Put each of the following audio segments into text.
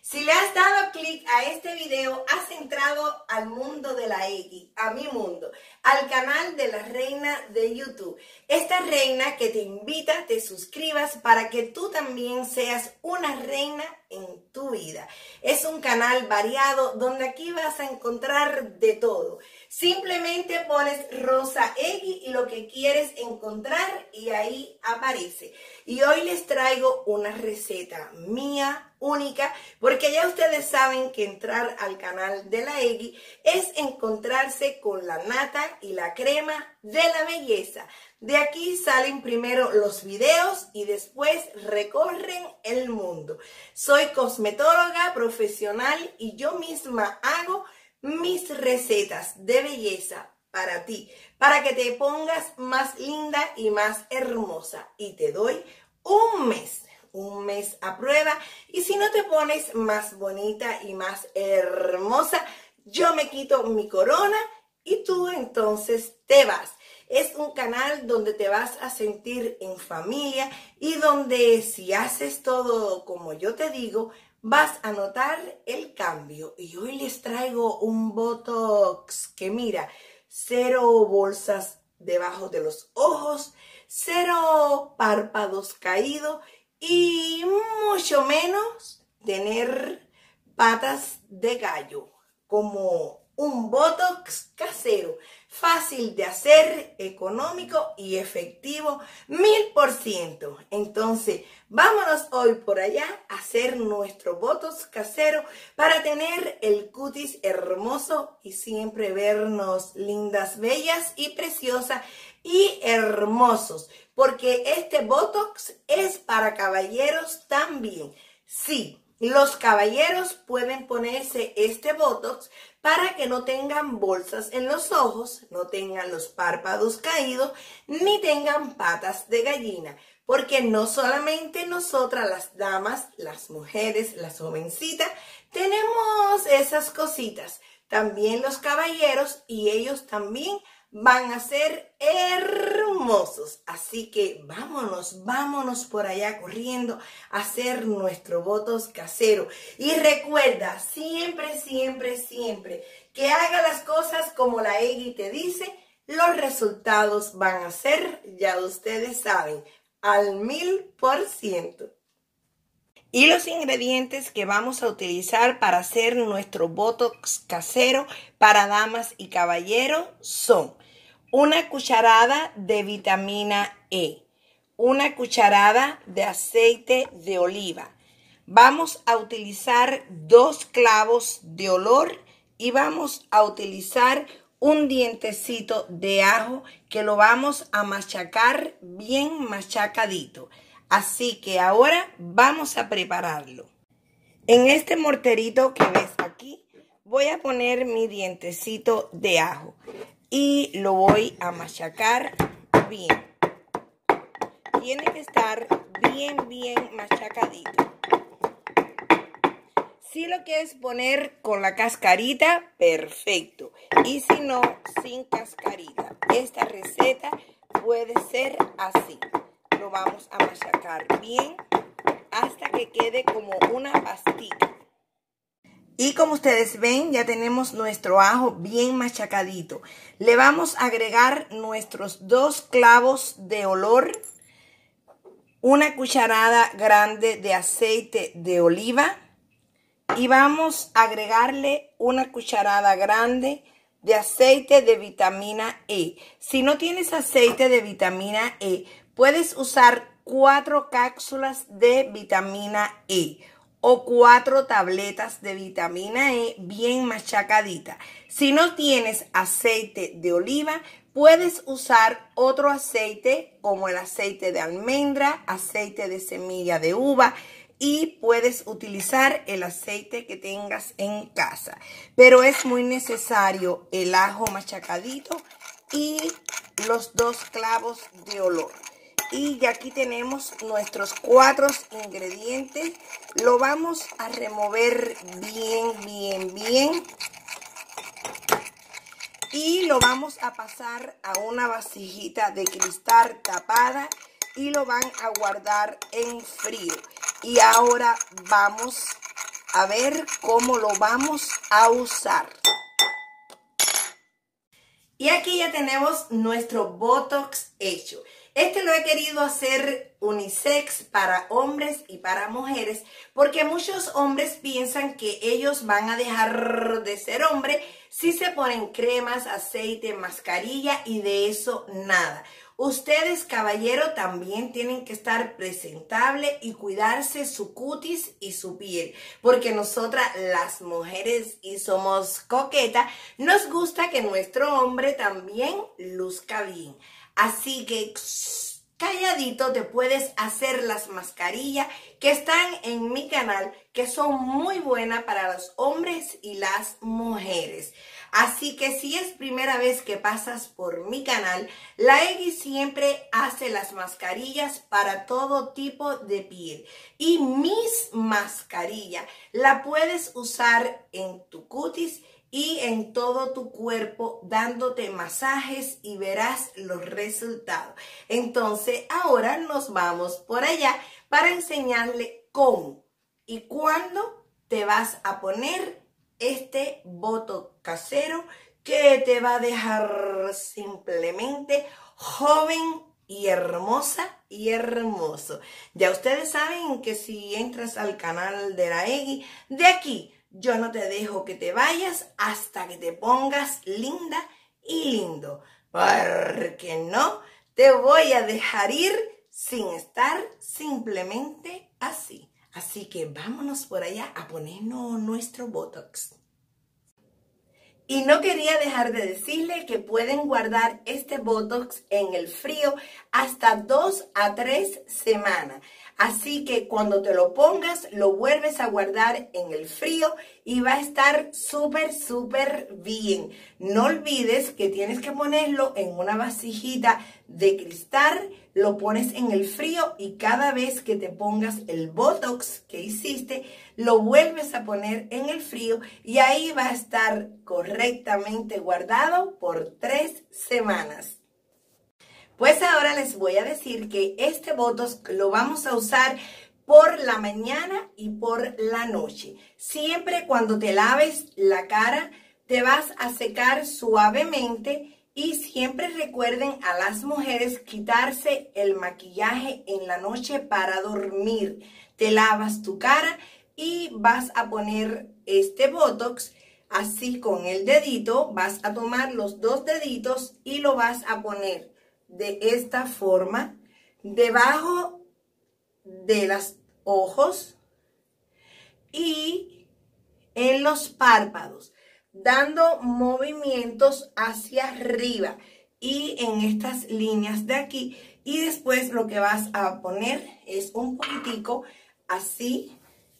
Si le has dado clic a este video, has entrado al mundo de la X, a mi mundo, al canal de la reina de YouTube. Esta reina que te invita, te suscribas para que tú también seas una reina en tu vida. Es un canal variado donde aquí vas a encontrar de todo. Simplemente pones Rosa X y lo que quieres encontrar y ahí aparece. Y hoy les traigo una receta mía, única, porque ya ustedes saben que entrar al canal de la X es encontrarse con la nata y la crema de la belleza. De aquí salen primero los videos y después recorren el mundo. Soy cosmetóloga profesional y yo misma hago mis recetas de belleza para ti, para que te pongas más linda y más hermosa. Y te doy un mes a prueba. Y si no te pones más bonita y más hermosa, yo me quito mi corona y tú entonces te vas. Es un canal donde te vas a sentir en familia y donde si haces todo como yo te digo, vas a notar el cambio. Y hoy les traigo un Botox que mira, 0 bolsas debajo de los ojos, 0 párpados caídos y mucho menos tener patas de gallo, como un Botox casero, fácil de hacer, económico y efectivo 1000%. Entonces, vámonos hoy por allá a hacer nuestro Botox casero para tener el cutis hermoso y siempre vernos lindas, bellas y preciosas y hermosos. Porque este Botox es para caballeros también. Sí. Los caballeros pueden ponerse este Botox para que no tengan bolsas en los ojos, no tengan los párpados caídos, ni tengan patas de gallina. Porque no solamente nosotras las damas, las mujeres, las jovencitas, tenemos esas cositas. También los caballeros y ellos también van a ser hermosos. Así que vámonos por allá corriendo a hacer nuestro Botox casero. Y recuerda, siempre que haga las cosas como la X te dice, los resultados van a ser, ya ustedes saben, al 1000%. Y los ingredientes que vamos a utilizar para hacer nuestro Botox casero para damas y caballeros son: una cucharada de vitamina E, una cucharada de aceite de oliva. Vamos a utilizar 2 clavos de olor y vamos a utilizar un dientecito de ajo que lo vamos a machacar bien machacadito. Así que ahora vamos a prepararlo. En este morterito que ves aquí, voy a poner mi dientecito de ajo y lo voy a machacar bien. Tiene que estar bien machacadito. Si lo quieres poner con la cascarita, perfecto. Y si no, sin cascarita. Esta receta puede ser así. Lo vamos a machacar bien hasta que quede como una pastita. Y como ustedes ven, ya tenemos nuestro ajo bien machacadito. Le vamos a agregar nuestros 2 clavos de olor, una cucharada grande de aceite de oliva y vamos a agregarle una cucharada grande de aceite de vitamina E. Si no tienes aceite de vitamina E, puedes usar 4 cápsulas de vitamina E o 4 tabletas de vitamina E bien machacadita. Si no tienes aceite de oliva, puedes usar otro aceite como el aceite de almendra, aceite de semilla de uva y puedes utilizar el aceite que tengas en casa. Pero es muy necesario el ajo machacadito y los 2 clavos de olor. Y ya aquí tenemos nuestros 4 ingredientes. Lo vamos a remover bien. Y lo vamos a pasar a una vasijita de cristal tapada y lo van a guardar en frío. Y ahora vamos a ver cómo lo vamos a usar. Y aquí ya tenemos nuestro Botox hecho. Este lo he querido hacer unisex para hombres y para mujeres, porque muchos hombres piensan que ellos van a dejar de ser hombre si se ponen cremas, aceite, mascarilla, y de eso nada. Ustedes, caballero, también tienen que estar presentable y cuidarse su cutis y su piel, porque nosotras las mujeres, y somos coquetas, nos gusta que nuestro hombre también luzca bien. Así que calladito te puedes hacer las mascarillas que están en mi canal, que son muy buenas para los hombres y las mujeres. Así que si es primera vez que pasas por mi canal, la Eggy siempre hace las mascarillas para todo tipo de piel. Y mis mascarillas la puedes usar en tu cutis y en todo tu cuerpo, dándote masajes, y verás los resultados. Entonces ahora nos vamos por allá para enseñarle cómo y cuándo te vas a poner este botox casero que te va a dejar simplemente joven y hermosa y hermoso. Ya ustedes saben que si entras al canal de la Eggy, de aquí yo no te dejo que te vayas hasta que te pongas linda y lindo, porque no te voy a dejar ir sin estar simplemente así. Así que vámonos por allá a ponernos nuestro Botox. Y no quería dejar de decirle que pueden guardar este Botox en el frío hasta 2 a 3 semanas. Así que cuando te lo pongas, lo vuelves a guardar en el frío y va a estar súper bien. No olvides que tienes que ponerlo en una vasijita de cristal, lo pones en el frío y cada vez que te pongas el Botox que hiciste, lo vuelves a poner en el frío y ahí va a estar correctamente guardado por 3 semanas. Pues ahora les voy a decir que este Botox lo vamos a usar por la mañana y por la noche. Siempre cuando te laves la cara, te vas a secar suavemente, y siempre recuerden a las mujeres quitarse el maquillaje en la noche para dormir. Te lavas tu cara y vas a poner este Botox así con el dedito. Vas a tomar los 2 deditos y lo vas a poner de esta forma debajo de los ojos y en los párpados, dando movimientos hacia arriba y en estas líneas de aquí. Y después lo que vas a poner es un poquitico así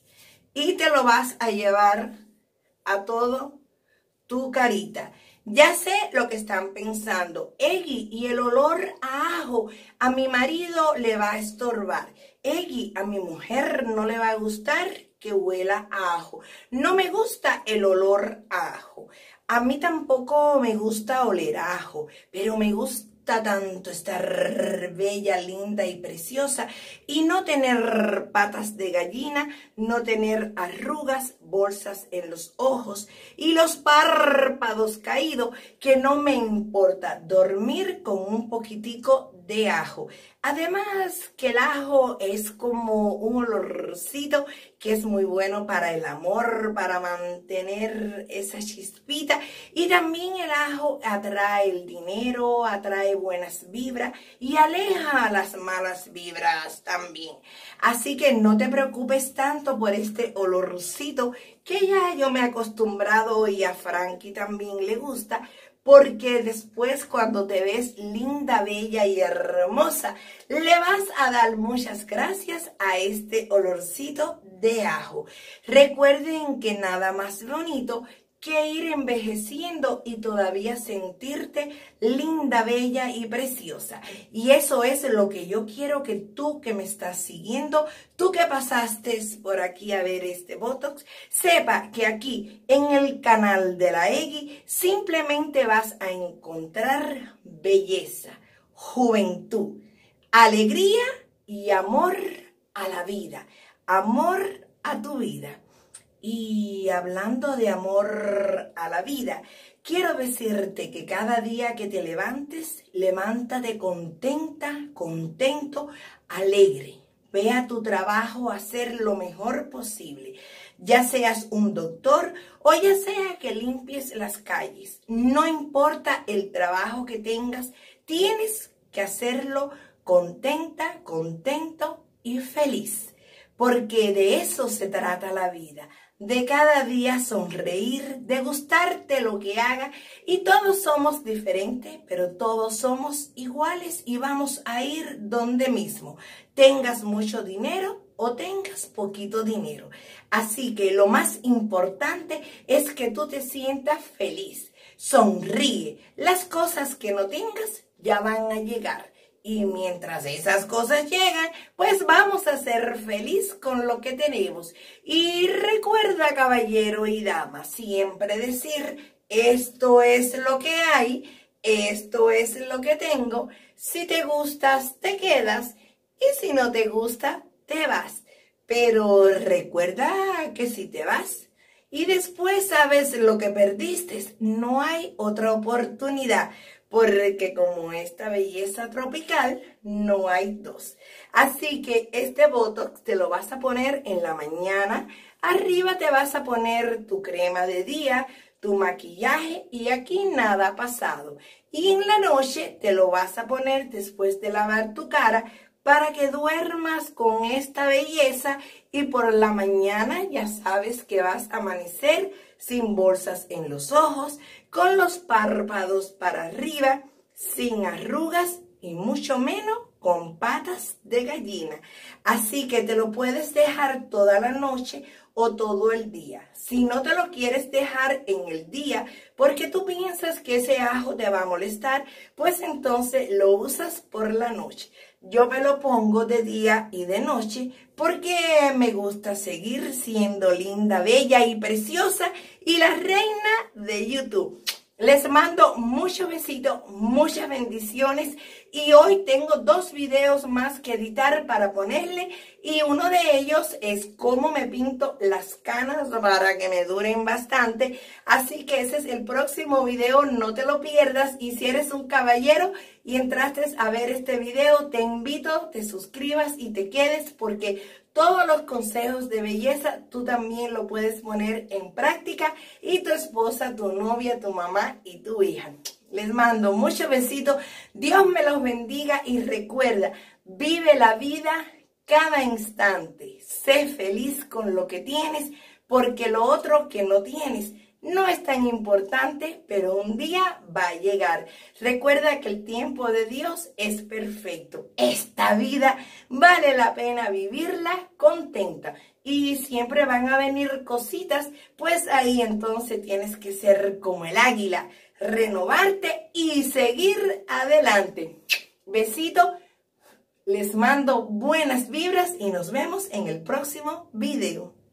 y te lo vas a llevar a todo tu carita. Ya sé lo que están pensando. Eggy, y el olor a ajo a mi marido le va a estorbar. Eggy, a mi mujer no le va a gustar que huela a ajo. No me gusta el olor a ajo. A mí tampoco me gusta oler a ajo, pero me gusta tanto estar bella, linda y preciosa y no tener patas de gallina, no tener arrugas, bolsas en los ojos y los párpados caídos, que no me importa dormir con un poquitico de ajo. Además que el ajo es como un olorcito que es muy bueno para el amor, para mantener esa chispita, y también el ajo atrae el dinero, atrae buenas vibras y aleja las malas vibras también. Así que no te preocupes tanto por este olorcito, que ya yo me he acostumbrado y a Frankie también le gusta, porque después cuando te ves linda, bella y hermosa, le vas a dar muchas gracias a este olorcito de ajo. Recuerden que nada más bonito que ir envejeciendo y todavía sentirte linda, bella y preciosa. Y eso es lo que yo quiero que tú que me estás siguiendo, tú que pasaste por aquí a ver este Botox, sepa que aquí en el canal de la Eggy simplemente vas a encontrar belleza, juventud, alegría y amor a la vida, amor a tu vida. Y hablando de amor a la vida, quiero decirte que cada día que te levantes, levántate contenta, contento, alegre. Ve a tu trabajo a hacer lo mejor posible. Ya seas un doctor o ya sea que limpies las calles. No importa el trabajo que tengas, tienes que hacerlo contenta, contento y feliz. Porque de eso se trata la vida. De cada día sonreír, de gustarte lo que haga, y todos somos diferentes, pero todos somos iguales y vamos a ir donde mismo, tengas mucho dinero o tengas poquito dinero. Así que lo más importante es que tú te sientas feliz, sonríe, las cosas que no tengas ya van a llegar. Y mientras esas cosas llegan, pues vamos a ser feliz con lo que tenemos. Y recuerda, caballero y dama, siempre decir, esto es lo que hay, esto es lo que tengo. Si te gustas, te quedas. Y si no te gusta, te vas. Pero recuerda que si te vas y después sabes lo que perdiste, no hay otra oportunidad. Porque como esta belleza tropical, no hay dos. Así que este Botox te lo vas a poner en la mañana. Arriba te vas a poner tu crema de día, tu maquillaje y aquí nada ha pasado. Y en la noche te lo vas a poner después de lavar tu cara para que duermas con esta belleza y por la mañana ya sabes que vas a amanecer sin bolsas en los ojos, con los párpados para arriba, sin arrugas y mucho menos con patas de gallina. Así que te lo puedes dejar toda la noche o todo el día. Si no te lo quieres dejar en el día porque tú piensas que ese ajo te va a molestar, pues entonces lo usas por la noche. Yo me lo pongo de día y de noche porque me gusta seguir siendo linda, bella y preciosa y la reina de YouTube. Les mando muchos besitos, muchas bendiciones y hoy tengo 2 videos más que editar para ponerle y uno de ellos es cómo me pinto las canas para que me duren bastante. Así que ese es el próximo video, no te lo pierdas y si eres un caballero y entraste a ver este video, te invito, te suscribas y te quedes porque todos los consejos de belleza tú también lo puedes poner en práctica y tu esposa, tu novia, tu mamá y tu hija. Les mando muchos besitos, Dios me los bendiga y recuerda, vive la vida cada instante, sé feliz con lo que tienes porque lo otro que no tienes no es tan importante, pero un día va a llegar. Recuerda que el tiempo de Dios es perfecto. Esta vida vale la pena vivirla contenta. Y siempre van a venir cositas, pues ahí entonces tienes que ser como el águila, renovarte y seguir adelante. Besito, les mando buenas vibras y nos vemos en el próximo video.